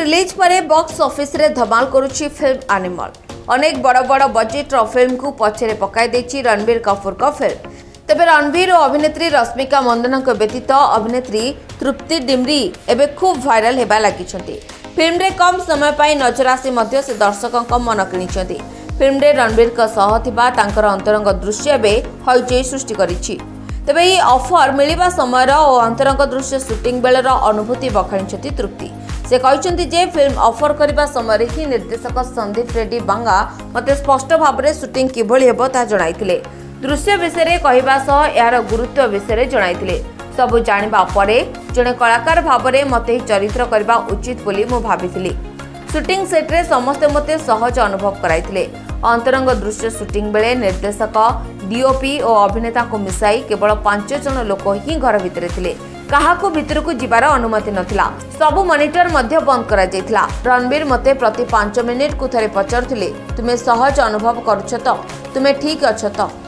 Release पर box office रे धमाल करुछि film animal. अनेक बड़ बड़ बजेट फिल्म को पछरे पकाई देछि रणबीर कपूर का फिल्म। तेबे रणबीर और अभिनेत्री रश्मिका मंदना व्यतीत अभिनेत्री तृप्ति डिमरी एबे खूब भाइराल हेबा लागिछन्ती। फिल्म रे कम समय पाई नजर आसी मध्य से दर्शकों मन किणिछन्ती। फिल्म रे रणबीर का सह थिबा तांकर अंतरंग दृश्य एबे हइचई सृष्टि करिछि। तेबे ये ऑफर मिलिबा समय और अंतरंग दृश्य शूटिंग बेलर अनुभूति बखाणी तृप्ति। से कहते जे फिल्म ऑफर करने समय ही निर्देशक संदीप रेड्डी बांगा मते स्पष्ट भाव में शूटिंग किभली हेबो ता जणाइथिले। दृश्य विषय कहवा सह यार गुरुत्व विषय जणाइथिले। सबु जानिबा परे जणे कलाकार भाव में मते चरित्र करबा उचित बोली मु भाबिथिली। शूटिंग सेट रे समस्ते मते सहज अनुभव कराइथिले। अंतरंग दृश्य शूटिंग बेले निर्देशक डीओपी और अभिनेता को मिसाई केवल 5 जन लोक ही घर भितर थिले। काहाको भितर को जिबार अनुमति नथिला। सबु मॉनिटर मध्य बंद करा जायथिला। रणबीर मते प्रति 5 मिनिट को थरे पचारुथिले, तुमे सहज अनुभव करूछ तो, तुमे ठीक अछ तो।